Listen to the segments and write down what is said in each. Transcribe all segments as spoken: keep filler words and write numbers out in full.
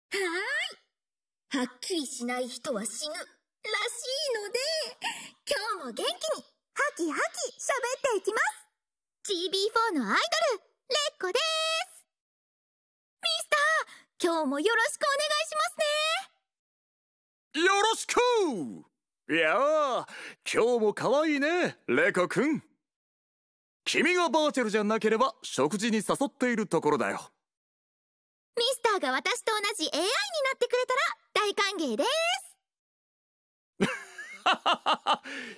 はーい。はっきりしない人は死ぬらしいので、今日も元気にハキハキ喋っていきます。 ジービーフォー のアイドル、レッコです。ミスター、今日もよろしくお願いしますね。 よろしく。いやー、今日も可愛いね、レコくん。君がバーチャルじゃなければ食事に誘っているところだよ。 ミスターが私と同じ エーアイ になってくれたら大歓迎です。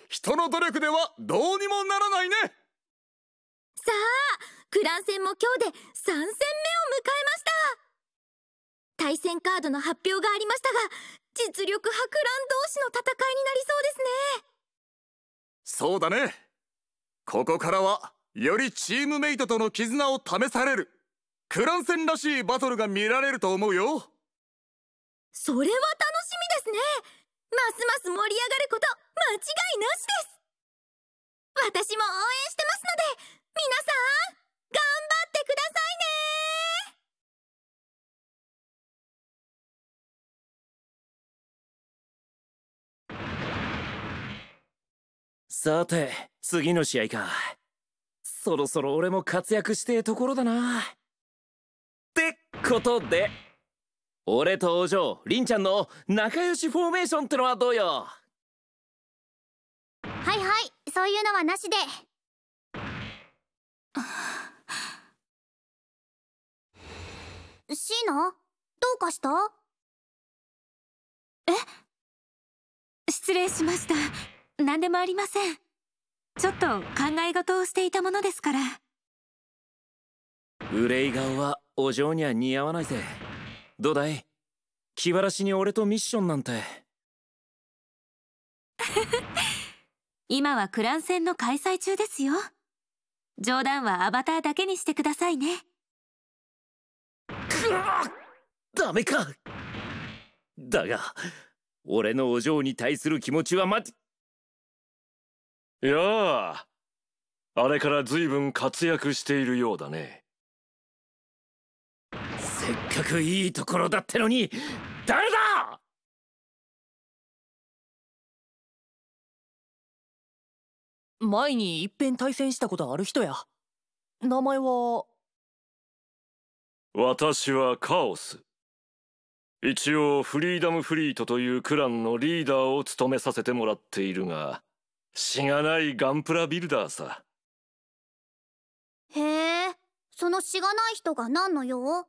人の努力ではどうにもならないね。 さあ、クラン戦も今日でさん戦目を迎えました。対戦カードの発表がありましたが、実力派クラン同士の戦いになりそうですね。 そうだね。ここからはよりチームメイトとの絆を試されるクラン戦らしいバトルが見られると思うよ。 それは楽しみですね。ますます盛り上がること間違いなしです。私も応援してますので、皆さん頑張ってくださいね。さて、次の試合か。そろそろ俺も活躍してえところだな。ってことで、俺とお嬢凛ちゃんの仲良しフォーメーションってのはどうよ。 はいはい、そういうのはなしで。シーナ、どうかした？ え？失礼しました。何でもありません。ちょっと考え事をしていたものですから。 憂い顔はお嬢には似合わないぜ。どうだい？気晴らしに俺とミッションなんて。 今はクラン戦の開催中ですよ。冗談はアバターだけにしてくださいね。 くわっ！ダメか。だが俺のお嬢に対する気持ちはまじ。 いやあ、あれから随分活躍しているようだね。 せっかくいいところだってのに誰だ！ 前にいっぺん対戦したことある人や。名前は？ 私はカオス。一応フリーダムフリートというクランのリーダーを務めさせてもらっているが、しがないガンプラビルダーさ。 へえ、そのしがない人が何の用？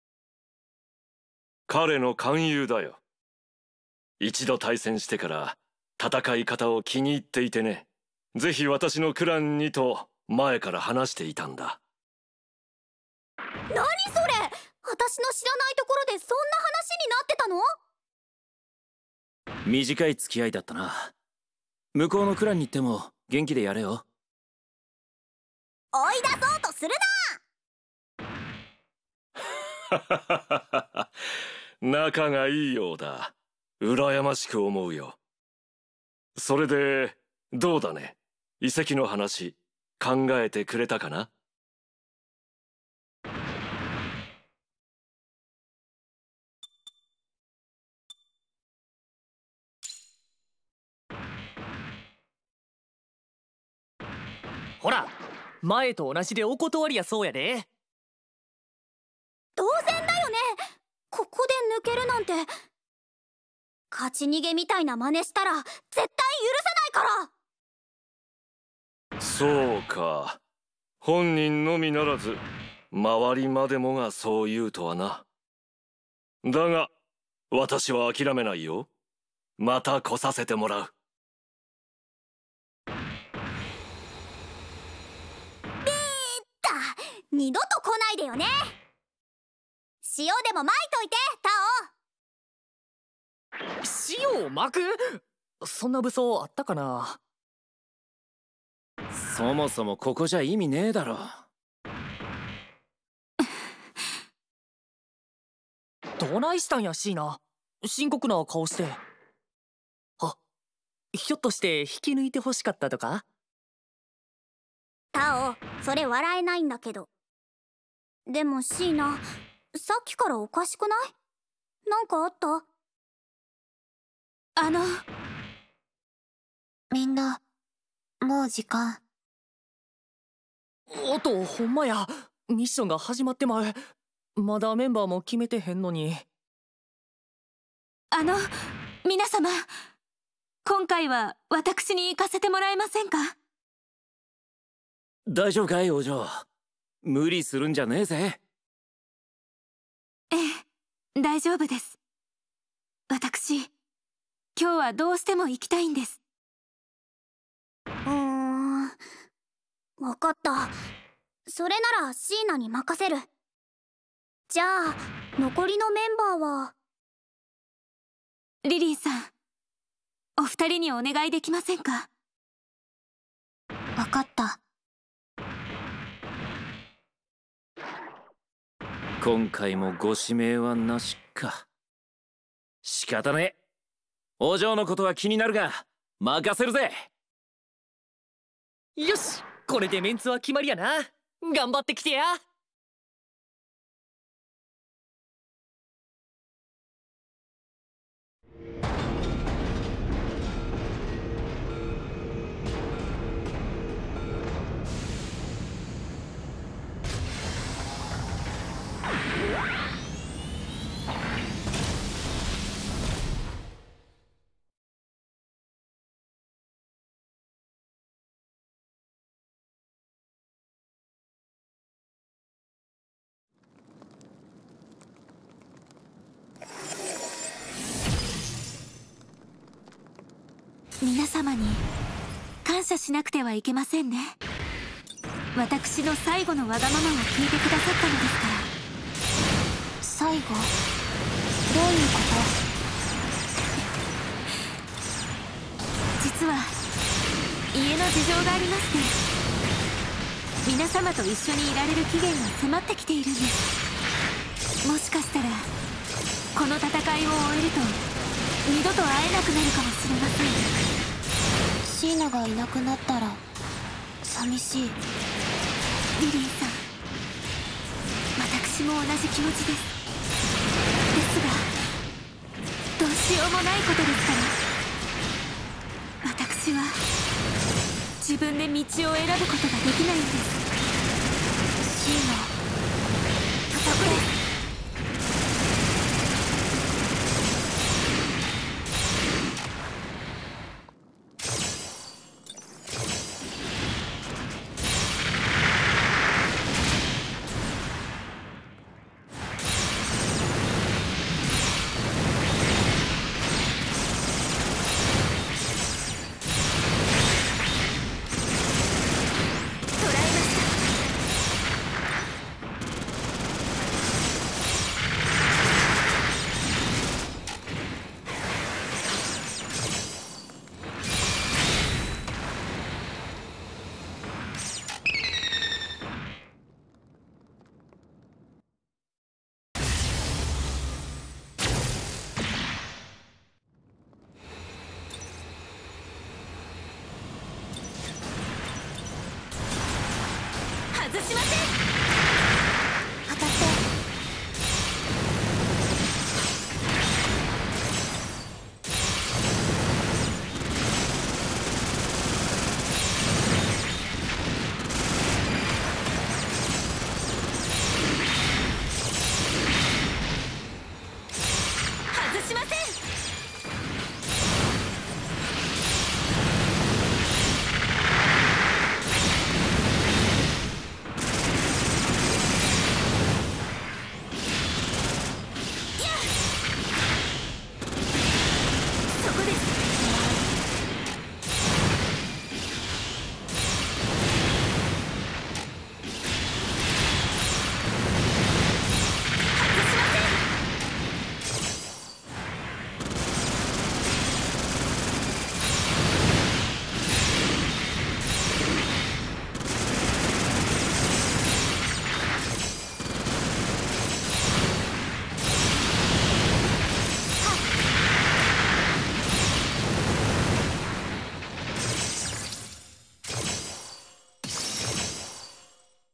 彼の勧誘だよ。一度対戦してから戦い方を気に入っていてね、ぜひ私のクランにと前から話していたんだ。 何それ！私の知らないところでそんな話になってたの？ 短い付き合いだったな。向こうのクランに行っても元気でやれよ。 追い出そうとするな仲がいいようだ。羨ましく思うよ。それでどうだね、遺跡の話考えてくれたかな？ ほら、前と同じでお断りやそうやで。 当然だよね。ここで抜けるなんて。勝ち逃げみたいな真似したら絶対許さないから。 そうか、本人のみならず周りまでもがそう言うとはな。だが私は諦めないよ。また来させてもらう。 二度と来ないでよね。塩でも撒いといて、タオ。 塩をまく？そんな武装あったかな。 そもそもここじゃ意味ねえだろ。 どないしたんやシーナ、深刻な顔して。あ、ひょっとして引き抜いてほしかったとか？ タオ、それ笑えないんだけど。でもシーナ、さっきからおかしくない？ なんかあった？ あのみんなもう時間。 おっと、ほんまや。ミッションが始まってまう。まだメンバーも決めてへんのに。 あの皆様、今回は私に行かせてもらえませんか？ 大丈夫かい王女。無理するんじゃねえぜ。 ええ、大丈夫です。私今日はどうしても行きたいんです。 うーん、わかった。それならシーナに任せる。じゃあ残りのメンバーは。 リリーさん、お二人にお願いできませんか？ わかった。 今回もご指名はなしか。仕方ねえ。お嬢のことは気になるが任せるぜ。 よし、これでメンツは決まりやな。頑張ってきてや。 皆様に感謝しなくてはいけませんね。私の最後のわがままを聞いてくださったのですから。 最後？どういうこと？ 実は家の事情がありまして、皆様と一緒にいられる期限が迫ってきているんです。もしかしたらこの戦いを終えると二度と会えなくなるかもしれません。 シーナがいなくなったら寂しい。 リリーさん、私も同じ気持ちです。ですがどうしようもないことですから、私は自分で道を選ぶことができないんです。 シーナ、 そこです。外しません。 当たって。 外しません。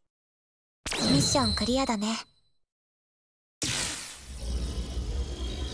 ミッションクリアだね。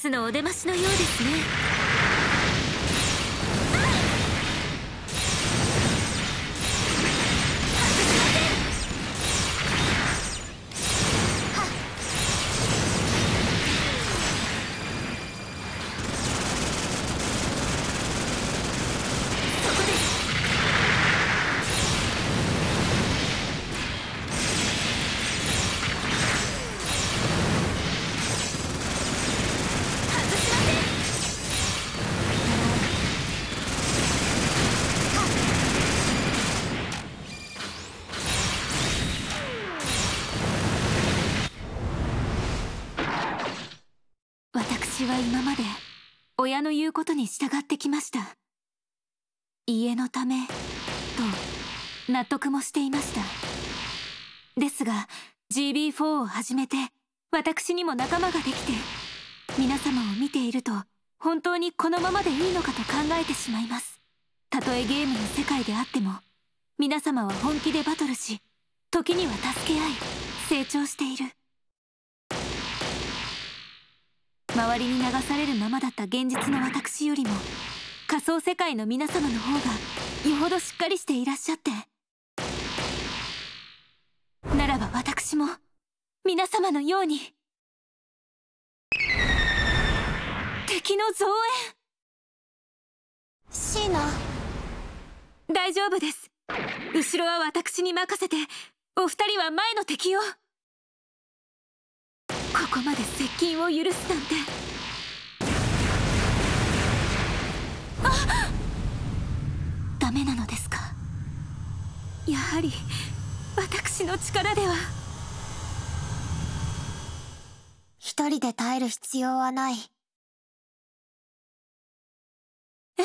スのお出ましのようですね。私は今まで親の言うことに従ってきました。家のためと納得もしていました。ですが ジービーフォー を始めて私にも仲間ができて、皆様を見ていると本当にこのままでいいのかと考えてしまいます。たとえゲームの世界であっても皆様は本気でバトルし、時には助け合い成長している。周りに流されるままだった現実の私よりも仮想世界の皆様の方がよほどしっかりしていらっしゃって、ならば私も皆様のように敵の増援。 シーナ、 大丈夫です。後ろは私に任せて、お二人は前の敵を。ここまで接近を許すなんて。あっ、ダメなのですか。やはり私の力では。 一人で耐える必要はない。 え？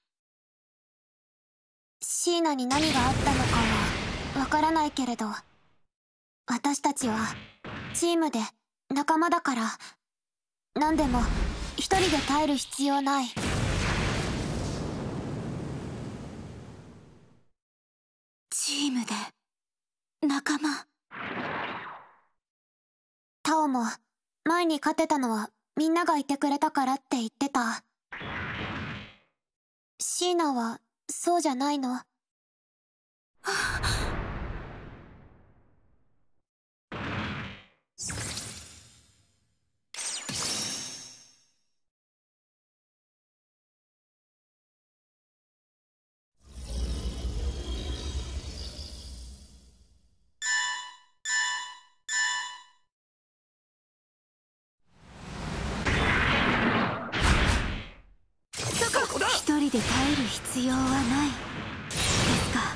シーナに何があったのかはわからないけれど、私たちはチームで仲間だから、何でも一人で耐える必要ない。 チームで仲間。 タオも前に勝てたのはみんながいてくれたからって言ってた。シーナはそうじゃないの？ 一人で耐える必要はないですか。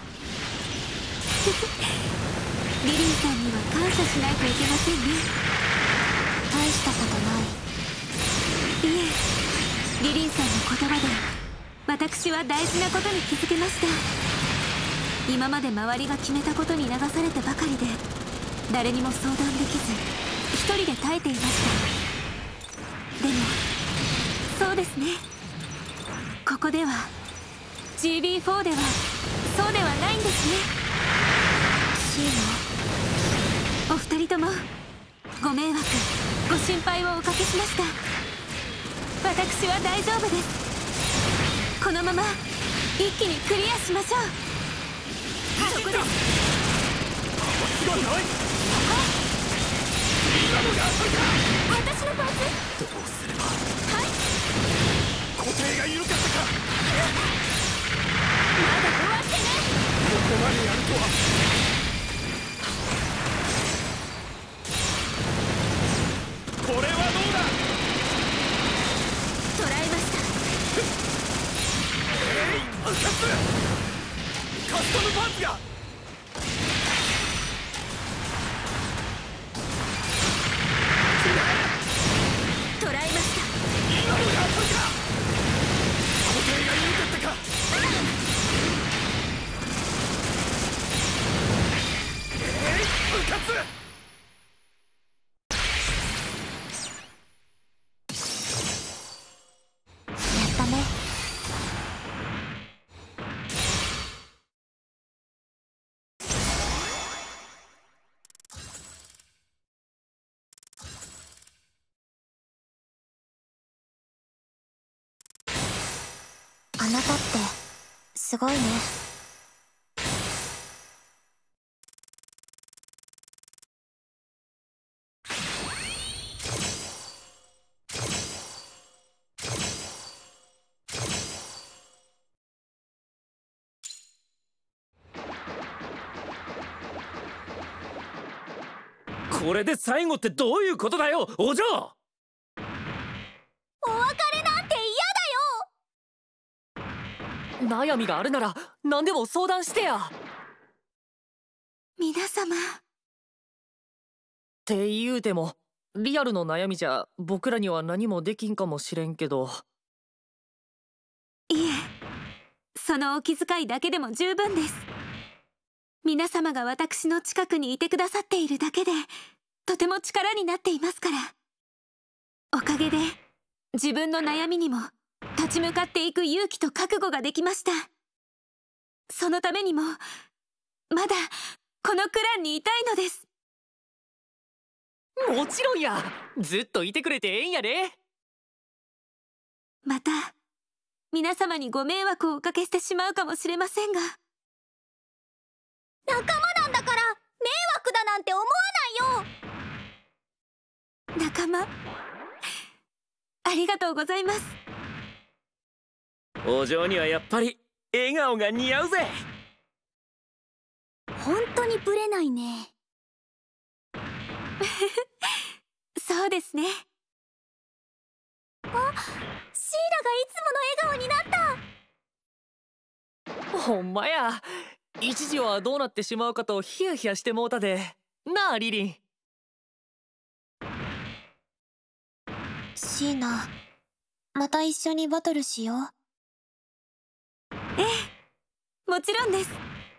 リリーさんには感謝しないといけませんね。 大したことない。 いえ、リリーさんの言葉で私は大事なことに気づけました。今まで周りが決めたことに流されてばかりで、誰にも相談できず一人で耐えていました。でもそうですね、ここでは ジービーフォー ではそうではないんですね。 シーナ、 お二人ともご迷惑ご心配をおかけしました。私は大丈夫です。このまま一気にクリアしましょう。そこです。 間違いない。今のが当たりだ。 私のパーツどうすれば。 はい、 固定が緩かったか。 まだ終わってない。 ここまでやるとは。これはどうだ。 捕らえました。 えい、爆発。カスタムパーツが。 捕らえました。 今のが当たりだ。固定が緩かったか。えい、爆発。 あなたってすごいね。 これで最後ってどういうことだよ、お嬢。 お別れなんて嫌だよ。 悩みがあるなら何でも相談してや。っ皆様。 て言うてもリアルの悩みじゃ僕らには何もできんかもしれんけど。 いえ、そのお気遣いだけでも十分です。皆様が私の近くにいてくださっているだけでとても力になっていますから。おかげで自分の悩みにも立ち向かっていく勇気と覚悟ができました。そのためにもまだこのクランにいたいのです。 もちろんや。ずっといてくれてええんやで。 また皆様にご迷惑をおかけしてしまうかもしれませんが、 仲間なんだから迷惑だなんて思わないよ。 仲間、ありがとうございます。 お嬢にはやっぱり笑顔が似合うぜ。 本当にブレないね。 そうですね。 あ、シーラがいつもの笑顔になった。 ほんまや。一時はどうなってしまうかとヒヤヒヤしてもうたでなあ、リリン。 シーナ、また一緒にバトルしよう。 ええ、もちろんです。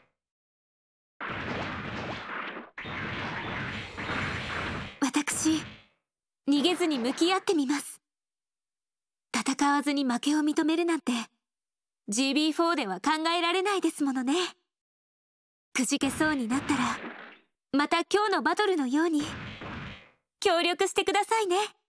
私、逃げずに向き合ってみます。戦わずに負けを認めるなんて ジービーフォー では考えられないですものね。くじけそうになったらまた今日のバトルのように協力してくださいね。